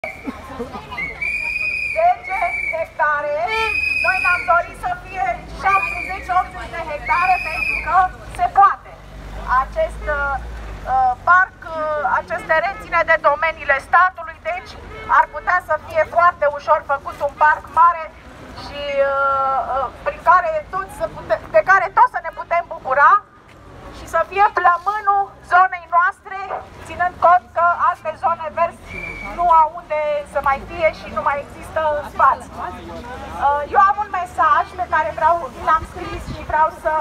hectare. Noi ne-am dorit să fie 70-80 de hectare pentru că se poate. Acest parc, acest teren ține de domeniile statului, deci ar putea să fie foarte ușor făcut un parc mare și de care toți să ne putem bucura și să fie plămânul zonei noastre, ținând cont că alte zone verzi nu au unde să mai fie și nu mai există spații. Eu am un mesaj pe care l-am scris și vreau să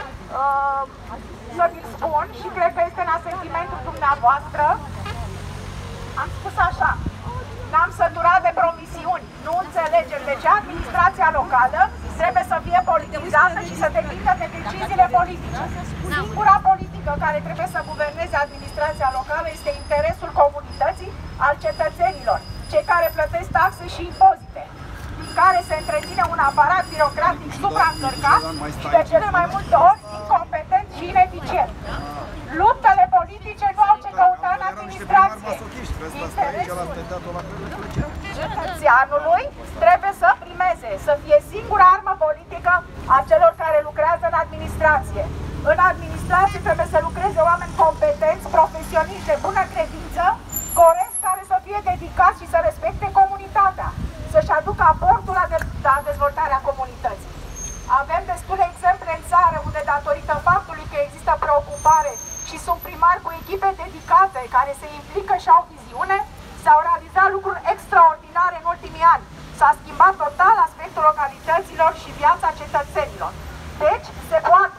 vi-l spun și cred că este în asentimentul dumneavoastră. Am spus așa: n-am săturat de promisiuni, nu înțelegem de ce administrația locală trebuie să fie politizată și să depindă de deciziile politice. Singura politică care trebuie să guverneze administrația locală este interesul comunității, al cetățenilor, cei care plătesc taxe și impozite, din care se întreține un aparat birocratic supraîncărcat și de cele mai multe ori incompetent și ineficient. Luptele politice nu au ce căuta în administrație. Interesul cetățeanului trebuie să primeze, să fie singura armă politică a celor care lucrează în administrație. În administrație trebuie să lucreze oameni competenți, profesioniști de bună credință, corecți, care să fie dedicați și să respecte comunitatea, să-și aducă aportul la dezvoltarea comunității. Avem destule exemple în țară unde, datorită faptului că există preocupare și sunt primari cu echipe dedicate care se implică și au viziune, s-au realizat lucruri extraordinare în ultimii ani. S-a schimbat total aspectul localităților și viața cetățenilor. Deci, se poate.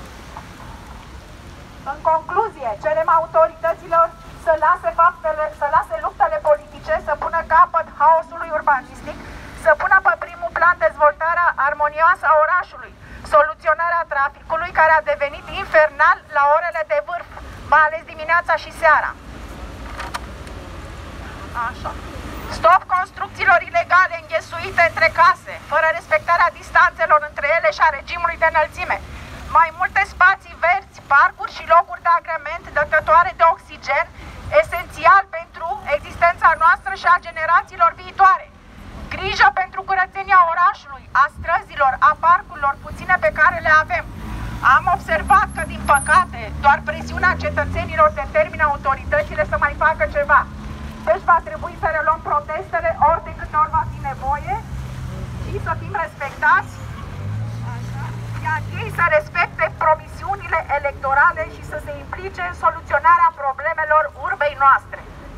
În concluzie, cerem autorităților să lase luptele politice, să pună capăt haosului urbanistic, să pună pe primul plan dezvoltarea armonioasă a orașului, soluționarea traficului care a devenit infernal la orele de vârf, mai ales dimineața și seara. Așa. Stop construcțiilor ilegale înghesuite între case, fără respectarea distanțelor între ele și a regimului de înălțime. Mai multe spații verzi, parcuri și locuri de agrement dătătoare de oxigen, esențial pentru existența noastră și a generațiilor viitoare. Grijă pentru curățenia orașului, a străzilor, a parcurilor puține pe care le avem. Am observat că, din păcate, doar presiunea cetățenilor determină autoritățile să mai facă ceva. Deci va trebui să reluăm protestele ori de câte ori va fi nevoie și să fim respectați, iar ei să respecte promisiunile electorale și să se implice în soluționarea problemelor urbei noastre.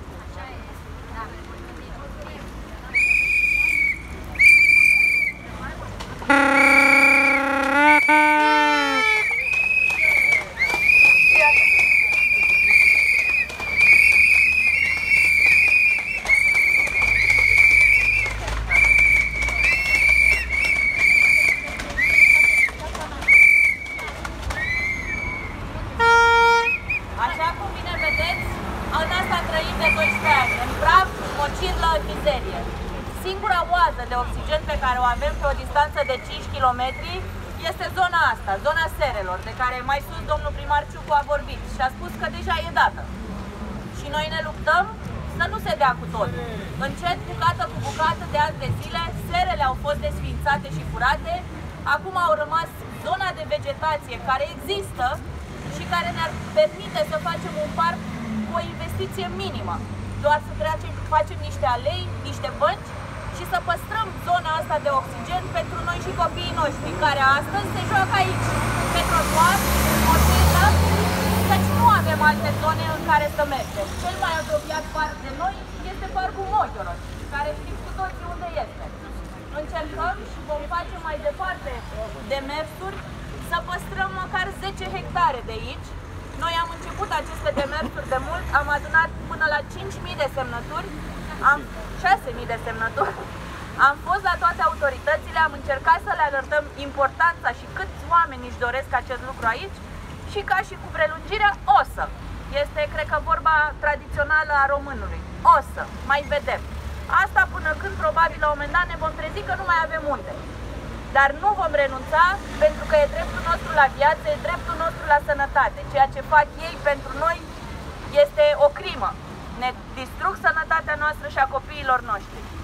Singura oază de oxigen pe care o avem pe o distanță de 5 km este zona asta, zona serelor, de care mai sus domnul primar Ciucu a vorbit și a spus că deja e dată. Și noi ne luptăm să nu se dea cu tot. Încet, bucată cu bucată, de ani de zile, serele au fost desființate și furate, acum au rămas zona de vegetație care există și care ne-ar permite să facem un parc cu o investiție minimă. Doar să facem niște alei, niște bănci și să păstrăm zona asta de oxigen pentru noi și copiii noștri, care astăzi se joacă aici, pe trotuar, în motelă, căci nu avem alte zone în care să mergem. Cel mai apropiat parc de noi este parcul Mogioros, care știm cu toții unde este. Încercăm și vom face mai departe demersuri să păstrăm măcar 10 hectare de aici. Noi am început aceste demersuri de mult, am adunat până la 5.000 de semnături, 6.000 de semnături. Am fost la toate autoritățile, am încercat să le arătăm importanța și câți oameni își doresc acest lucru aici și ca și cu prelungirea o să. Este, cred că, vorba tradițională a românului. O să, mai vedem. Asta până când, probabil, la un moment dat ne vom trezi că nu mai avem unde. Dar nu vom renunța, pentru că e dreptul nostru la viață, e dreptul nostru la sănătate. Ceea ce fac ei pentru noi este o crimă. ne distrug sănătatea noastră și a copiilor noștri.